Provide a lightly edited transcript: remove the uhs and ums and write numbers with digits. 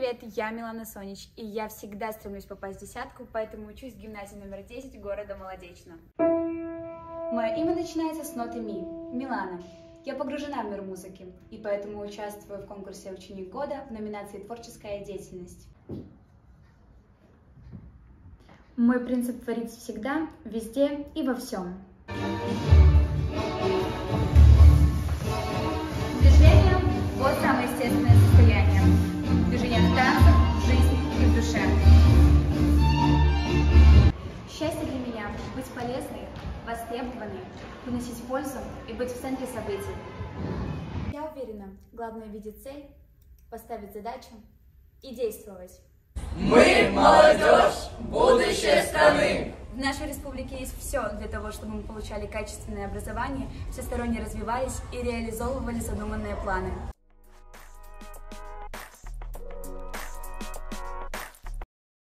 привет, я Милана Сонич, и я всегда стремлюсь попасть в десятку, поэтому учусь в гимназии номер 10 города Молодечно. Мое имя начинается с ноты Ми, Милана. Я погружена в мир музыки, и поэтому участвую в конкурсе «Ученик года» в номинации «Творческая деятельность». Мой принцип творить всегда, везде и во всем. Движение – вот самое естественное состояние. Движение в танце, в жизни и в душе. Счастье для меня – быть полезной, востребованной, приносить пользу и быть в центре событий. Я уверена, главное видеть цель, поставить задачу и действовать. Мы молодежь, будущее страны. В нашей республике есть все для того, чтобы мы получали качественное образование, всесторонне развивались и реализовывали задуманные планы.